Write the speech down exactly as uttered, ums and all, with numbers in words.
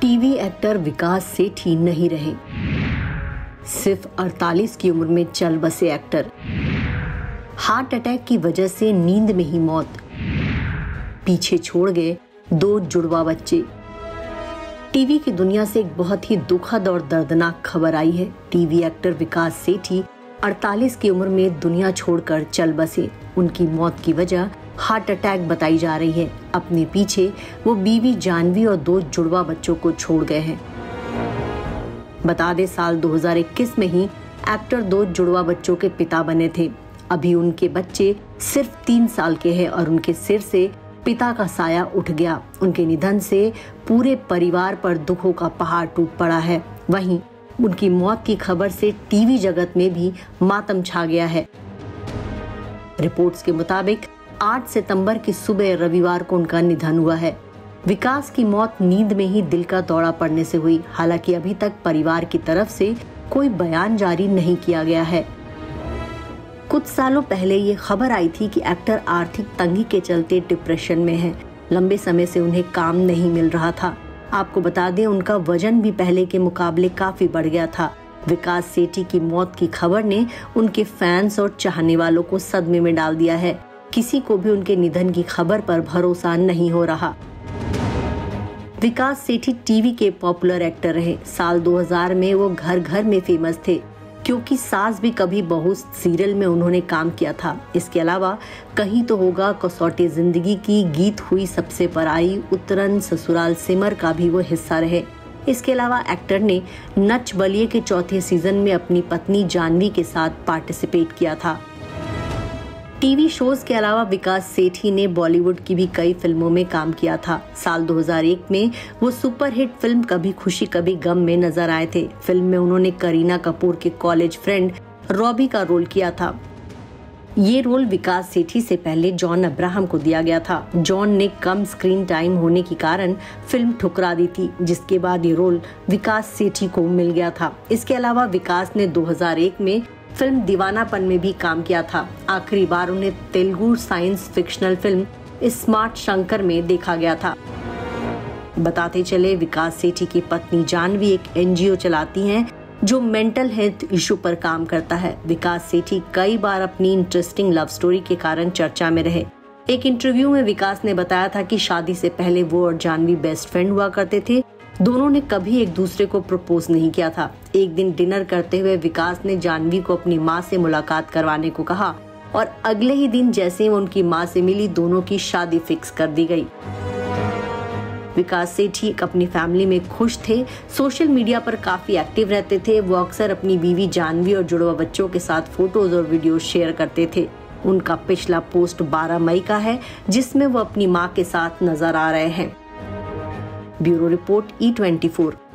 TV actor विकास सेठी नहीं रहे। सिर्फ अड़तालीस की उम्र में चल बसे एक्टर। हार्ट अटैक की वजह से नींद में ही मौत। पीछे छोड़ गए दो जुड़वा बच्चे। टीवी की दुनिया से एक बहुत ही दुखद और दर्दनाक खबर आई है। टीवी एक्टर विकास सेठी अड़तालीस की उम्र में दुनिया छोड़कर चल बसे। उनकी मौत की वजह हार्ट अटैक बताई जा रही है। अपने पीछे वो बीवी जानवी और दो जुड़वा बच्चों को छोड़ गए हैं। बता दें, साल दो हज़ार इक्कीस में ही एक्टर दो जुड़वा बच्चों के पिता बने थे। अभी उनके बच्चे सिर्फ तीन साल के हैं और उनके सिर से पिता का साया उठ गया। उनके निधन से पूरे परिवार पर दुखों का पहाड़ टूट पड़ा है। वहीं उनकी मौत की खबर से टीवी जगत में भी मातम छा गया है। रिपोर्ट्स के मुताबिक आठ सितंबर की सुबह रविवार को उनका निधन हुआ है। विकास की मौत नींद में ही दिल का दौरा पड़ने से हुई। हालांकि अभी तक परिवार की तरफ से कोई बयान जारी नहीं किया गया है। कुछ सालों पहले ये खबर आई थी कि एक्टर आर्थिक तंगी के चलते डिप्रेशन में हैं। लंबे समय से उन्हें काम नहीं मिल रहा था। आपको बता दें, उनका वजन भी पहले के मुकाबले काफी बढ़ गया था। विकास सेठी की मौत की खबर ने उनके फैंस और चाहने वालों को सदमे में डाल दिया है। किसी को भी उनके निधन की खबर पर भरोसा नहीं हो रहा। विकास सेठी टीवी के पॉपुलर एक्टर रहे। साल दो हज़ार में वो घर घर में फेमस थे, क्योंकि सास भी कभी बहू सीरियल में उन्होंने काम किया था। इसके अलावा कहीं तो होगा, कसौटी जिंदगी की, गीत हुई सबसे पराई, उतरन, ससुराल सिमर का भी वो हिस्सा रहे। इसके अलावा एक्टर ने नच बलिए के चौथे सीजन में अपनी पत्नी जानवी के साथ पार्टिसिपेट किया था। टीवी शोज के अलावा विकास सेठी ने बॉलीवुड की भी कई फिल्मों में काम किया था। साल दो हज़ार एक में वो सुपरहिट फिल्म कभी खुशी कभी गम में नजर आए थे। फिल्म में उन्होंने करीना कपूर के कॉलेज फ्रेंड रॉबी का रोल किया था। ये रोल विकास सेठी से पहले जॉन अब्राहम को दिया गया था। जॉन ने कम स्क्रीन टाइम होने के कारण फिल्म ठुकरा दी थी, जिसके बाद ये रोल विकास सेठी को मिल गया था। इसके अलावा विकास ने दो हज़ार एक में फिल्म दीवानापन में भी काम किया था। आखिरी बार उन्हें Telugu science fictional film smart Shankar में देखा गया था। बताते चले, विकास सेठी की पत्नी जानवी एक एनजीओ चलाती हैं जो मेंटल हेल्थ इशू पर काम करता है। विकास सेठी कई बार अपनी इंटरेस्टिंग लव स्टोरी के कारण चर्चा में रहे। एक इंटरव्यू में विकास ने बताया था कि शादी से पहले वो और जानवी बेस्ट फ्रेंड हुआ करते थे। दोनों ने कभी एक दूसरे को प्रपोज नहीं किया था। एक दिन डिनर करते हुए विकास ने जानवी को अपनी माँ से मुलाकात करवाने को कहा और अगले ही दिन जैसे वो उनकी माँ से मिली, दोनों की शादी फिक्स कर दी गई। विकास सेठी अपनी फैमिली में खुश थे। सोशल मीडिया पर काफी एक्टिव रहते थे। वो अक्सर अपनी बीवी जानवी और जुड़वा बच्चों के साथ फोटोज और वीडियो शेयर करते थे। उनका पिछला पोस्ट बारह मई का है, जिसमें वो अपनी माँ के साथ नजर आ रहे हैं। Bureau report E twenty four.